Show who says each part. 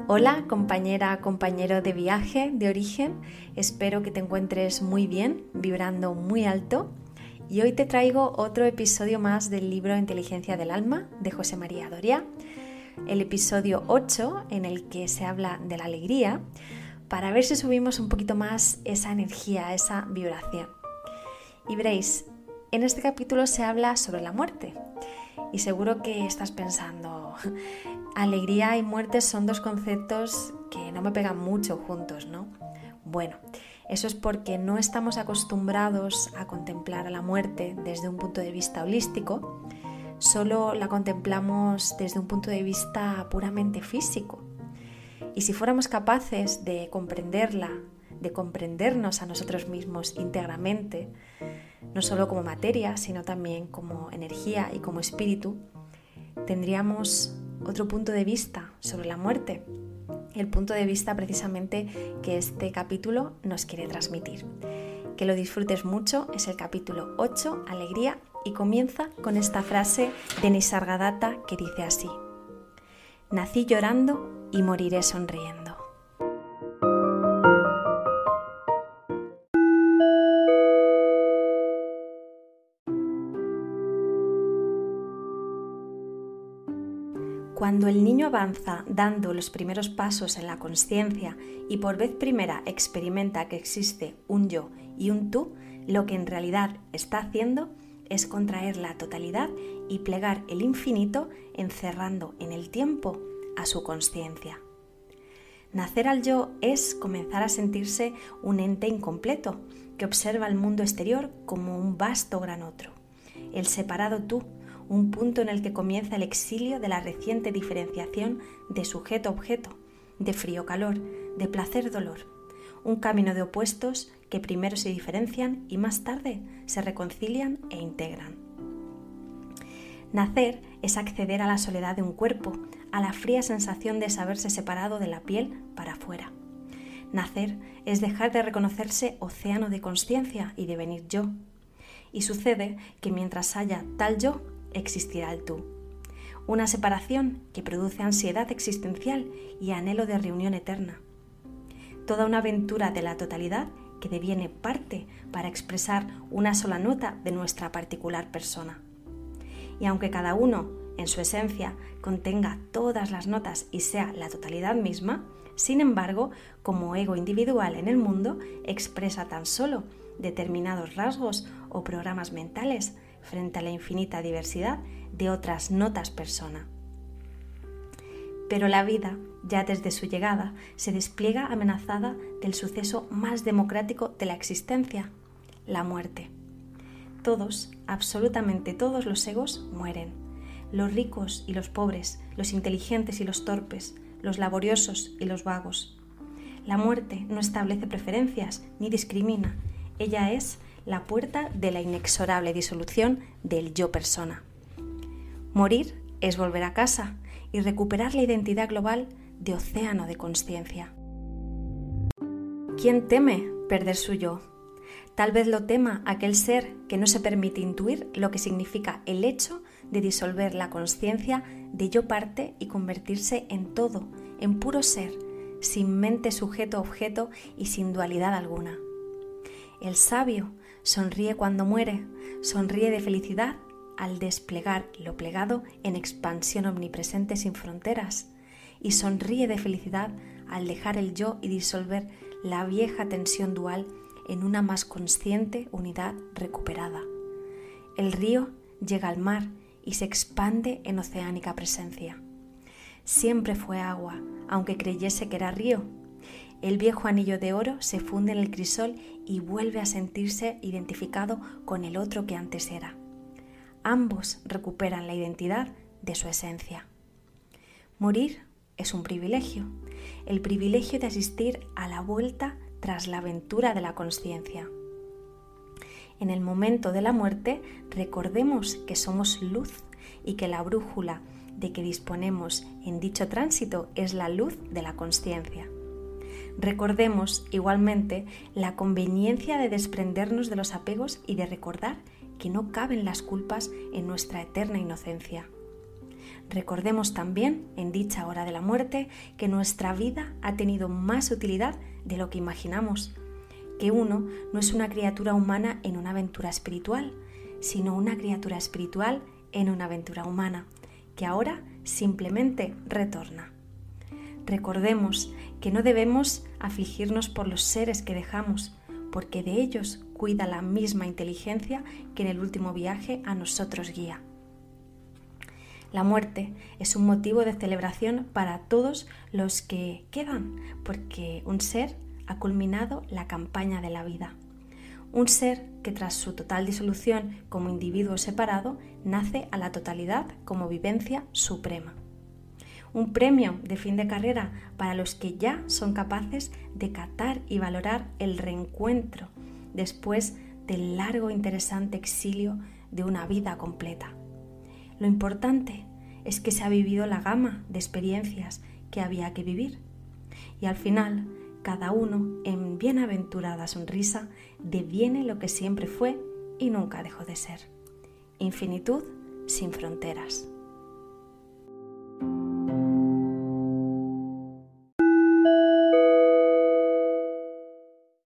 Speaker 1: Hola compañera, compañero de viaje de origen, espero que te encuentres muy bien, vibrando muy alto, y hoy te traigo otro episodio más del libro Inteligencia del Alma de José María Doria, el episodio 8 en el que se habla de la alegría, para ver si subimos un poquito más esa energía, esa vibración. Y veréis, en este capítulo se habla sobre la muerte. Y seguro que estás pensando, alegría y muerte son dos conceptos que no me pegan mucho juntos, ¿no? Bueno, eso es porque no estamos acostumbrados a contemplar a la muerte desde un punto de vista holístico, solo la contemplamos desde un punto de vista puramente físico. Y si fuéramos capaces de comprenderla, de comprendernos a nosotros mismos íntegramente, no solo como materia, sino también como energía y como espíritu, tendríamos otro punto de vista sobre la muerte, el punto de vista precisamente que este capítulo nos quiere transmitir. Que lo disfrutes mucho, es el capítulo 8, Alegría, y comienza con esta frase de Nisargadatta que dice así: nací llorando y moriré sonriendo. Cuando el niño avanza dando los primeros pasos en la consciencia y por vez primera experimenta que existe un yo y un tú, lo que en realidad está haciendo es contraer la totalidad y plegar el infinito, encerrando en el tiempo a su consciencia. Nacer al yo es comenzar a sentirse un ente incompleto que observa el mundo exterior como un vasto gran otro, el separado tú, un punto en el que comienza el exilio de la reciente diferenciación de sujeto-objeto, de frío-calor, de placer-dolor, un camino de opuestos que primero se diferencian y más tarde se reconcilian e integran. Nacer es acceder a la soledad de un cuerpo, a la fría sensación de saberse separado de la piel para afuera. Nacer es dejar de reconocerse océano de consciencia y devenir yo. Y sucede que mientras haya tal yo, existirá el tú. Una separación que produce ansiedad existencial y anhelo de reunión eterna. Toda una aventura de la totalidad que deviene parte para expresar una sola nota de nuestra particular persona. Y aunque cada uno, en su esencia, contenga todas las notas y sea la totalidad misma, sin embargo, como ego individual en el mundo, expresa tan solo determinados rasgos o programas mentales frente a la infinita diversidad de otras notas persona. Pero la vida, ya desde su llegada, se despliega amenazada del suceso más democrático de la existencia, la muerte. Todos, absolutamente todos los egos mueren, los ricos y los pobres, los inteligentes y los torpes, los laboriosos y los vagos. La muerte no establece preferencias ni discrimina, ella es la puerta de la inexorable disolución del yo persona. Morir es volver a casa y recuperar la identidad global de océano de consciencia. ¿Quién teme perder su yo? Tal vez lo tema aquel ser que no se permite intuir lo que significa el hecho de disolver la consciencia de yo parte y convertirse en todo, en puro ser, sin mente sujeto-objeto y sin dualidad alguna. El sabio sonríe cuando muere, sonríe de felicidad al desplegar lo plegado en expansión omnipresente sin fronteras, y sonríe de felicidad al dejar el yo y disolver la vieja tensión dual en una más consciente unidad recuperada. El río llega al mar y se expande en oceánica presencia. Siempre fue agua, aunque creyese que era río. El viejo anillo de oro se funde en el crisol y vuelve a sentirse identificado con el otro que antes era. Ambos recuperan la identidad de su esencia. Morir es un privilegio, el privilegio de asistir a la vuelta tras la aventura de la consciencia. En el momento de la muerte, recordemos que somos luz y que la brújula de que disponemos en dicho tránsito es la luz de la consciencia. Recordemos igualmente la conveniencia de desprendernos de los apegos y de recordar que no caben las culpas en nuestra eterna inocencia. Recordemos también, en dicha hora de la muerte, que nuestra vida ha tenido más utilidad de lo que imaginamos, que uno no es una criatura humana en una aventura espiritual, sino una criatura espiritual en una aventura humana, que ahora simplemente retorna. Recordemos que no debemos afligirnos por los seres que dejamos, porque de ellos cuida la misma inteligencia que en el último viaje a nosotros guía. La muerte es un motivo de celebración para todos los que quedan, porque un ser ha culminado la campaña de la vida. Un ser que tras su total disolución como individuo separado nace a la totalidad como vivencia suprema. Un premio de fin de carrera para los que ya son capaces de catar y valorar el reencuentro después del largo e interesante exilio de una vida completa. Lo importante es que se ha vivido la gama de experiencias que había que vivir y al final cada uno en bienaventurada sonrisa deviene lo que siempre fue y nunca dejó de ser. Infinitud sin fronteras.